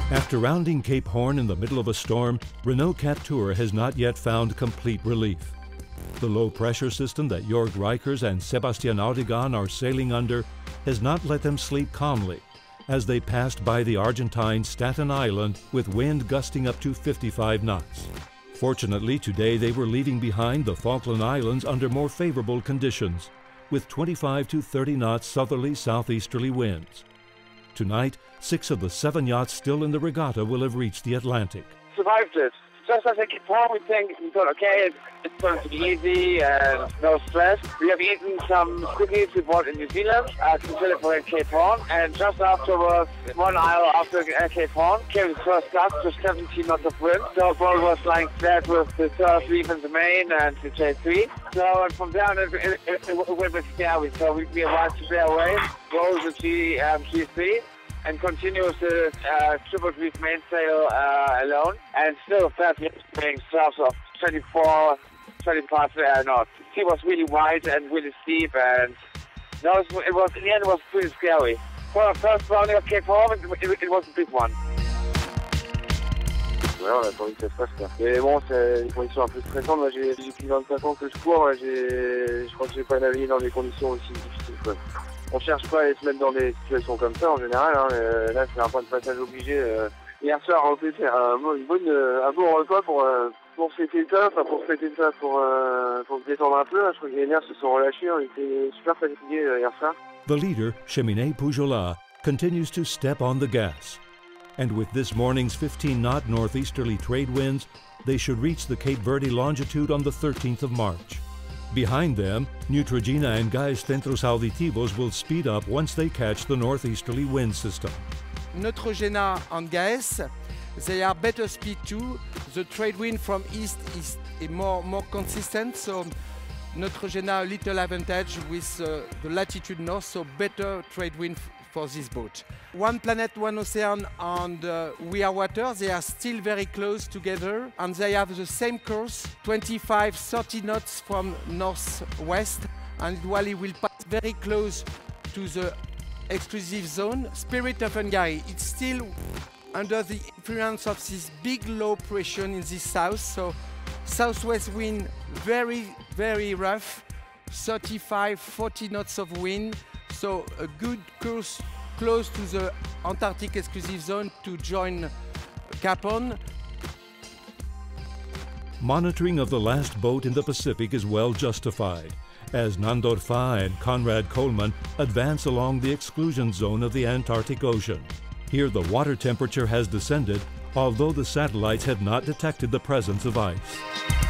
After rounding Cape Horn in the middle of a storm, Renault Captur has not yet found complete relief. The low-pressure system that Jörg Reichers and Sebastian Aurigan are sailing under has not let them sleep calmly as they passed by the Argentine Staten Island with wind gusting up to 55 knots. Fortunately, today they were leaving behind the Falkland Islands under more favorable conditions, with 25 to 30 knots southerly southeasterly winds. Tonight, 6 of the 7 yachts still in the regatta will have reached the Atlantic. Survived it. Just as I Cape Horn, we thought, okay, it's going to be easy and no stress. We have eaten some cookies we bought in New Zealand to celebrate Cape Horn. And just afterwards, 1 hour after Cape Horn, came the first gust to 17 knots of wind. So the boat was lying flat with the surf leaf in the main and the J3. So and from there on, it went a bit scary. So we arrived to bear away, rolled the G3. And continues the triple reef mainsail alone, and still flat being surfs of 24, 25 knots. The sea was really wide and really steep, and no, it was in the end it was pretty scary. For the first rounding of Cape Horn, it was a big one. Ouais, on a attendu que ça se passe là. Mais bon, c'est des conditions un peu stressantes. Moi, j'ai plus de 25 ans que je cours. Je crois que j'ai pas navigué dans des conditions aussi difficiles, quoi. On cherche pas à se mettre dans des situations comme ça en général. Hein. Là, c'est un point de passage obligé. Hier soir, on s'est fait un bon repas pour fêter ça, pour se détendre un peu. Je crois que les nerfs se sont relâchés. On était super fatigués hier soir. The leader, Cheminé Pujola, continues to step on the gas. And with this morning's 15-knot northeasterly trade winds, they should reach the Cape Verde longitude on the 13th of March. Behind them, Neutrogena and Gaius Centros Auditivos will speed up once they catch the northeasterly wind system. Neutrogena and Gaius, they are better speed too. The trade wind from east is more consistent, so Neutrogena a little advantage with the latitude north, so better trade wind for this boat. One planet, one ocean, and We Are Water, they are still very close together, and they have the same course, 25-30 knots from northwest, and Wally will pass very close to the exclusive zone. Spirit of Hungary, it's still under the influence of this big low pressure in the south, so southwest wind very, very rough, 35-40 knots of wind. So a good course close to the Antarctic exclusive zone to join Cape Horn. Monitoring of the last boat in the Pacific is well justified, as Nandor Fa and Conrad Coleman advance along the exclusion zone of the Antarctic Ocean. Here the water temperature has descended, although the satellites had not detected the presence of ice.